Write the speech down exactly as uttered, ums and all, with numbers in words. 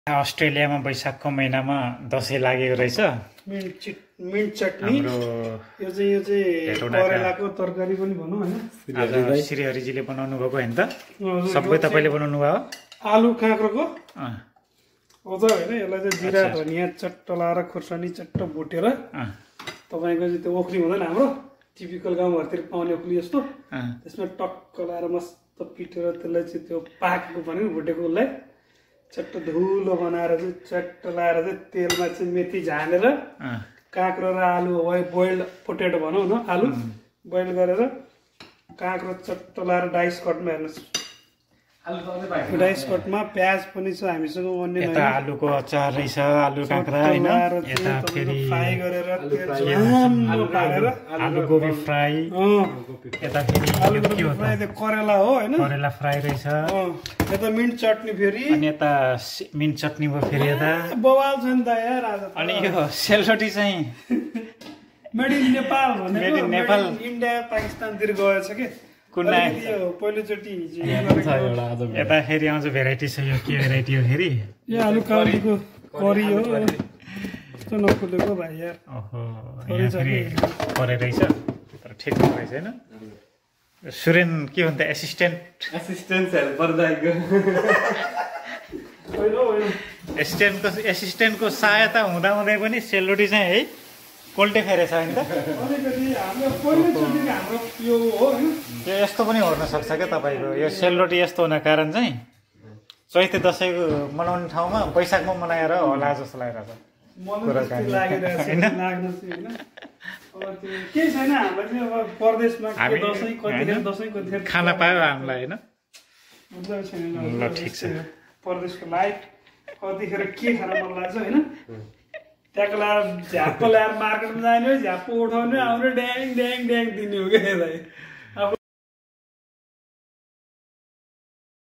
अस्ट्रेलियामा वैशाखको महिनामा दसैँ लागेको रहेछ। मिन्ट मिन्ट चटनी यो चाहिँ यो चाहिँ करेलाको तरकारी पनि भनौँ हैन। श्रीहरिजीले बनाउनु भएको हैन त? सबै तपाईले बनाउनु भयो? आलु काँक्रोको हो त हैन। यसलाई चाहिँ जिरा धनिया चट्ट लाएर खुर्सानी चट्ट भुटेर तपाईको चाहिँ त्यो ओखली हुँदैन हाम्रो टिपिकल गाउँघरतिर पाउने ओखली जस्तो त्यसमा टक्क लाएर मस्त पिटेर त्यसलाई चाहिँ त्यो पाकेको भने भुटेकोलाई चट्ट धुलो बनाएर चाहिँ चट्ट लाएर चाहिँ तेलमा चाहिँ मेथी झानेर काँक्रो र आलु बोइल्ड पोटेटो भनौँ न आलु बोइल गरेर काँक्रो चट्ट लाएर डाइस कटमा हेर्नुहोस् डाइस कटमा प्याज पनि छ हामीसँग अन्य यता आलुको अचार रहेछ आलु काँक्रा हैन। यता फेरि फ्राई गरेर आलु गोबी फ्राई यता फेरि आलु गोबी फ्राई त करेला हो हैन। करेला फ्राई रहेछ। यता मिन्ट चटनी फेरि अनि यता मिन्ट चटनी भयो फेरि यता बवाल छ नि त यार आज। अनि यो सेलरोटी चाहिँ मेड इन नेपाल भनेको मेड इन नेपाल इन्डिया पाकिस्तानतिर गएछ के कुनै पहिलोचोटि यता फेरि आउँछ भेराइटी छ। यो के भेराइटी हो फेरि? यो आलु काबुलीको करी हो यस्तो नफुलेको भाइ यार। ओहो यहाँ फेरि करे रहेछ तर ठिक रहेछ हैन। सुरेन के भन्छ एसिस्टेन्ट एसिस्टेन्ट हेल्पर दाइको एसिस्टेन्टको एसिस्टेन्टको सहायता हुँदा हुँदै पनि सेलरोटी चाहिँ है कोल्टे फेरेछ हैन त? अलिकति हाम्रो पहिलोचोटि हाम्रो यो हो हैन। यो यस्तो पनि हुन सक्छ क्या तपाईको यो सेलरोटी यस्तो हुन कारण चाहिँ चैते दसैँको मनाउने ठाउँमा वैशाखमा मनाएर होला जस्तो लागिरहेछ। केही छैन हामीलाई चाहिँ अब परदेशमा दसैँ कतिखेर दसैँ कतिखेर खाना पायो हामीलाई हैन। ल ठिक छ। परदेशको लाइफ कतिखेर के खान मन लाग्छ हैन। त्यहाँको लाएर झ्याप्पो ल्याएर मार्केटमा जाने झ्याप्पो उठाउने आउने ड्याङ ड्याङ ड्याङ दिने हो क्या यसलाई।